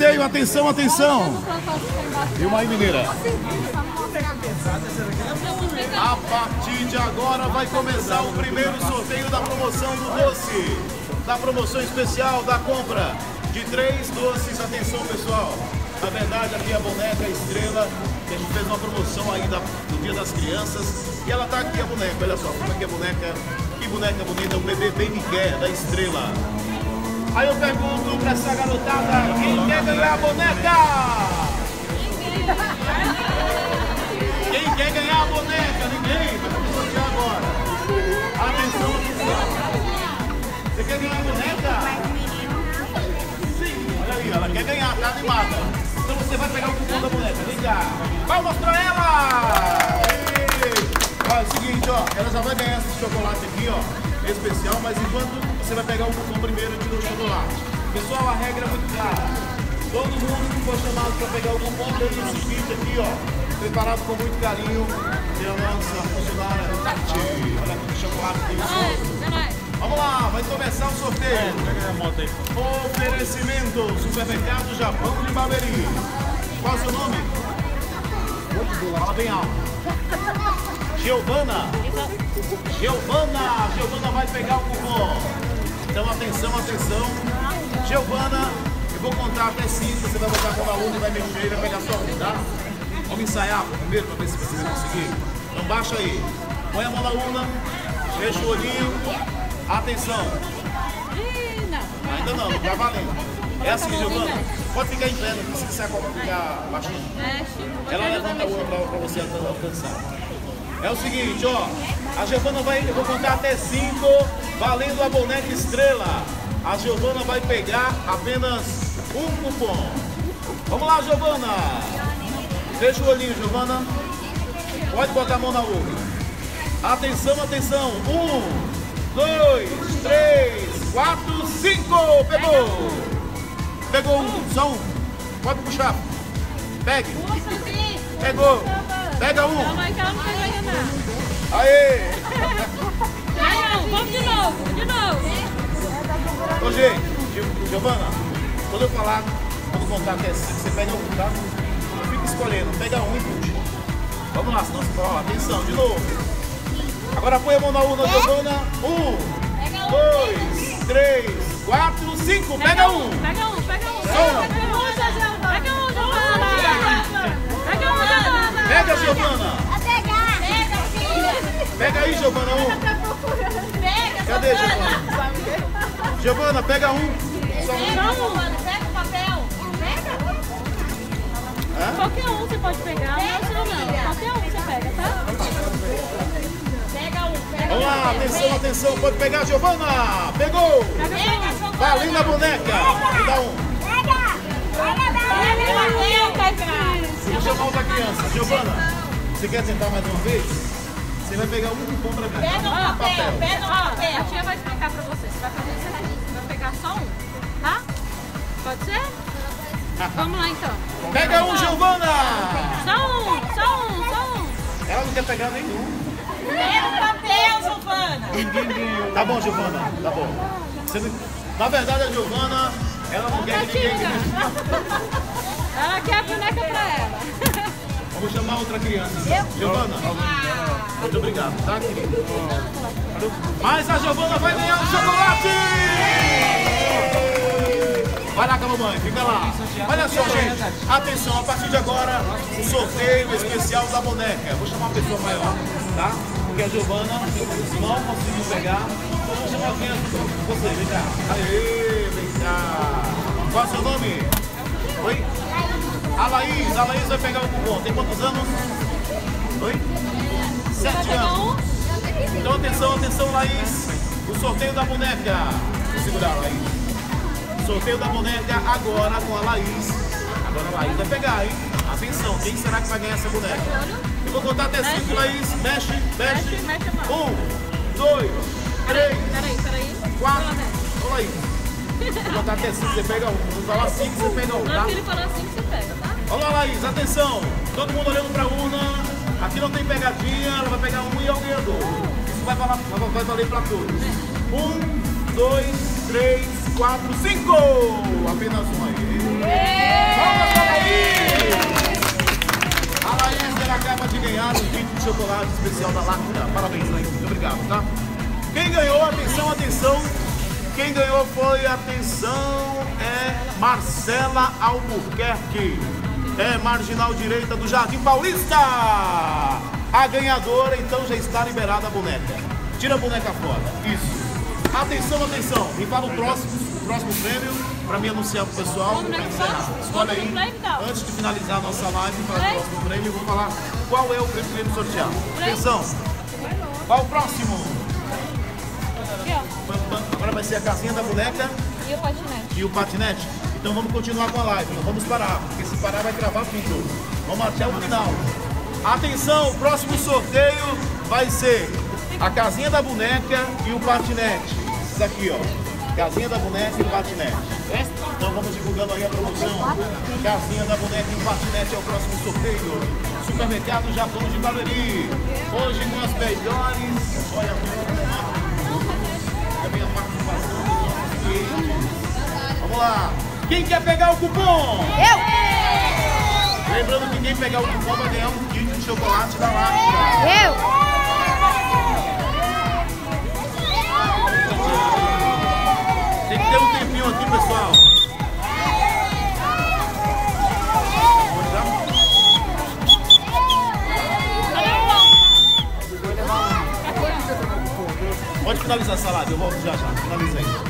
sorteio, atenção, atenção. E uma aí, mineira. A partir de agora vai começar o primeiro sorteio da promoção do doce. Da promoção especial da compra de 3 doces. Atenção, pessoal. Na verdade, aqui é a boneca Estrela, que a gente fez uma promoção aí do Dia das Crianças. E ela tá aqui, a boneca. Olha só como é que é a boneca. Que boneca bonita, um bebê bem Miguel da Estrela. Aí eu pergunto pra essa garotada, quem quer ganhar a boneca? Quem quer ganhar a boneca? Ninguém? Vamos sortear agora. Atenção, atenção. Você quer ganhar a boneca? Sim, olha aí, ela quer ganhar, tá animada. Então você vai pegar o cupom da boneca, vem cá. Vai mostrar ela! Olha, é o seguinte, ó, ela já vai ganhar esse chocolate aqui, ó. Especial, mas enquanto você vai pegar o cupom primeiro, eu tiro o chocolate. Pessoal, a regra é muito clara. Todo mundo que for chamado para pegar o cupom tem esse kit aqui, ó, preparado com muito carinho pela nossa funcionária Tati. Olha aqui o chocolate delicioso. Vamos lá, vai começar o sorteio. Oferecimento Supermercado Japão de Barueri. Qual é o seu nome? Fala bem alto. Giovana vai pegar o cupom. Então atenção, atenção. Giovana, eu vou contar até 5, você vai botar a mão na luna e vai mexer e vai pegar a sua mão, tá? Vamos ensaiar primeiro para ver se você vai conseguir. Então baixa aí. Põe a mão na luna, fecha o olhinho. Atenção. Ainda não tá valendo. É assim, Giovana. Pode ficar em pé, não precisa ficar baixinho. Ela levanta a luna para você alcançar. É o seguinte, ó, a Giovana vai, eu vou contar até 5, valendo a boneca Estrela. A Giovana vai pegar apenas um cupom. Vamos lá, Giovana. Fecha o olhinho, Giovana. Pode botar a mão na urna. Atenção, atenção. 1, 2, 3, 4, 5. Pegou. Pegou um, só um. Pode puxar. Pegue. Pegou. Pega um. Calma aí que ela não pegou ainda não. Aê! Não, vamos de novo, Ô, gente, Giovana, quando eu falar, quando contar até 5, você pega um, tá? Não fica escolhendo, pega um e puxa. Vamos lá, senão você fala, atenção, de novo. Agora põe a mão na urna, Giovana. 1, 2, 3, 4, 5. Pega um. Pega um. Pega um, Giovana. Pega, Giovana. Pega aí, Giovana, um. Cadê, Giovana? Giovana, pega um. Só um. Pega o papel. Hã? Qualquer um você pode pegar, não. Qualquer um você pega, tá? Pega um. Vamos lá, atenção, atenção. Pode pegar, Giovana. Pegou. Valendo a boneca. Me dá um. Vou chamar outra criança. Giovana, você quer tentar mais uma vez? Você vai pegar um cupom pra mim. Pega um papel. A tia vai explicar pra você. Você vai fazer isso aqui. Você vai pegar só um, tá? Pode ser? Vamos lá então. Pega um, Giovana! Só um. Ela não quer pegar nenhum. Pega o papel, Giovana. Tá bom, Giovana. Tá bom. Na verdade, a Giovana, ela não quer que ninguém... Ela quer a boneca pra ela. Vamos chamar outra criança. Giovana, muito obrigado, tá, querido? Mas a Giovana vai ganhar um chocolate! Vai lá com a mamãe, fica lá. Olha só, gente. Atenção, a partir de agora, o sorteio especial da boneca. Vou chamar uma pessoa maior, tá? Porque a Giovana não conseguiu pegar. Então, vou chamar alguém você, vem cá. Aê, vem cá. Qual é o seu nome? Oi? A Laís vai pegar o cupom. Tem quantos anos? Oi? 7 anos. Então atenção, atenção, Laís. O sorteio da boneca. Vou segurar, Laís. Sorteio da boneca agora com a Laís. Agora a Laís vai pegar, hein? Atenção, quem será que vai ganhar essa boneca? Eu vou contar até 5, Laís. Mexe. 1, 2, 3, Peraí. 4. Ô, Laís. Vou contar até 5, você pega um. Vou falar 5, você pega um, tá? Não, se ele falar assim, você pega, tá? Olha lá, Laís, atenção. Todo mundo olhando pra urna. Aqui não tem pegadinha, ela vai pegar um e é o ganhador. Isso vai valer pra todos. 1, 2, 3, 4, 5. Apenas um aí. chocolate especial da Lacta. Parabéns, né? Muito obrigado, tá? Quem ganhou, atenção, atenção. Quem ganhou foi, atenção, Marcela Albuquerque. Marginal direita do Jardim Paulista. A ganhadora, então, já está liberada a boneca. Tira a boneca fora. Isso. Atenção, atenção. Me fala o próximo prêmio para me anunciar pro pessoal. Escolhe aí. Antes de finalizar a nossa live, para o próximo prêmio, eu vou falar qual é o prêmio que iremos sortear. Atenção. Qual o próximo? Aqui, ó. Agora vai ser a casinha da boneca E o patinete. e o patinete. Então vamos continuar com a live, não vamos parar, porque se parar vai travar tudo. Vamos até o final. Atenção, o próximo sorteio vai ser a casinha da boneca e o patinete. Isso aqui, ó. Casinha da boneca e o patinete. Então vamos divulgando aí a promoção. Casinha da boneca e o patinete é o próximo sorteio. Supermercado Japão de Barueri. Hoje com as melhores. Olha, a minha participação dos nossos clientes. Vamos lá. Quem quer pegar o cupom? Eu! Lembrando que quem pegar o cupom vai ganhar um kit de chocolate da Lacta. Eu! Tem que ter um tempinho aqui, pessoal. Pode finalizar essa live, eu volto já. Finaliza aí.